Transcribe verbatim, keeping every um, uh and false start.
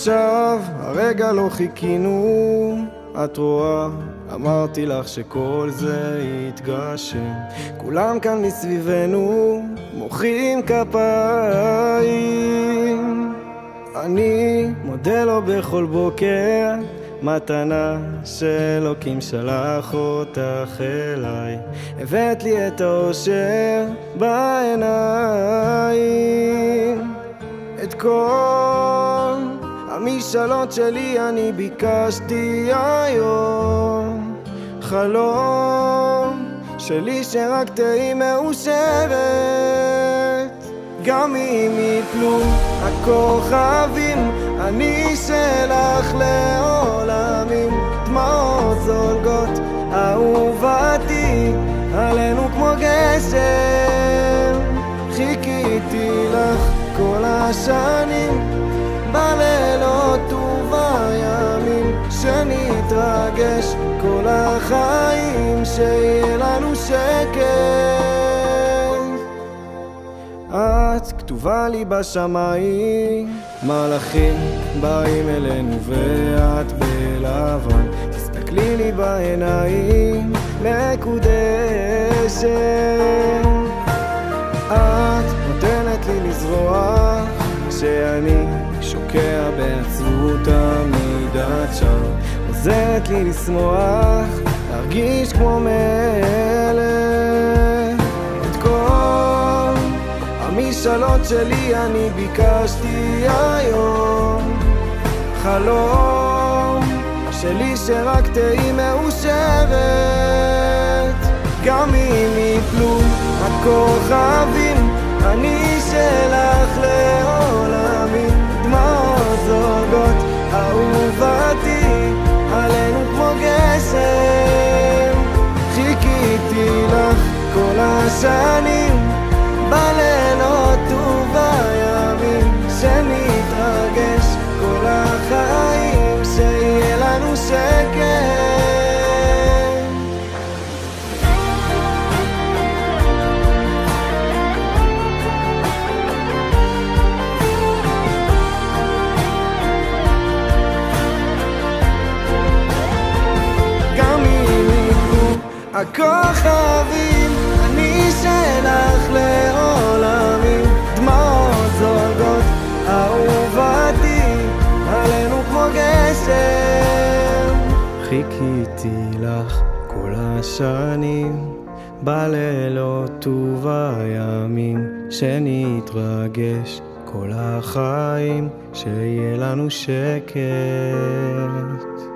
עכשיו, הרגע לא חיכינו, את רואה, אמרתי לך שכל זה יתגשם. כולם כאן מסביבנו מוחאים כפיים, אני מודה לו בכל בוקר, מתנה שאלוקים שלח אותך אליי. הבאת לי את האושר בעיניים, את כל המשאלות שלי אני ביקשתי היום. חלום שלי שרק תהי מאושרת, גם אם יפלו הכוכבים אני שלך לעולמים. דמעות זולגות אהובתי עלינו כמו גשם, חיכיתי לך כל השנים בלילות ובימים, שנתרגש כל החיים, שיהיה לנו שקט. את כתובה לי בשמיים, מלאכים באים אלינו ואת בלבן. תסתכלי לי בעיניים מקודשת, את נותנת לי לזרוח כשאני שוקע בעצבות עמידת שם, עוזרת לי לשמוח, להרגיש כמו מלך. את כל המשאלות שלי אני ביקשתי היום. חלום שלי שרק תהי מאושרת, גם אם יפלו הכוכבים אני שלך לעולמים. דמעות זולגות אהובתי עלינו כמו גשם, חיכיתי לך כל השנים בלילות ובימים, שנתרגש כל החיים, שיהיה לנו שקט. הכוכבים אני שלך לעולמים. דמעות זולגות אהובתי עלינו כמו גשם, חיכיתי לך כל השנים בלילות ובימים, שנתרגש כל החיים, שיהיה לנו שקט.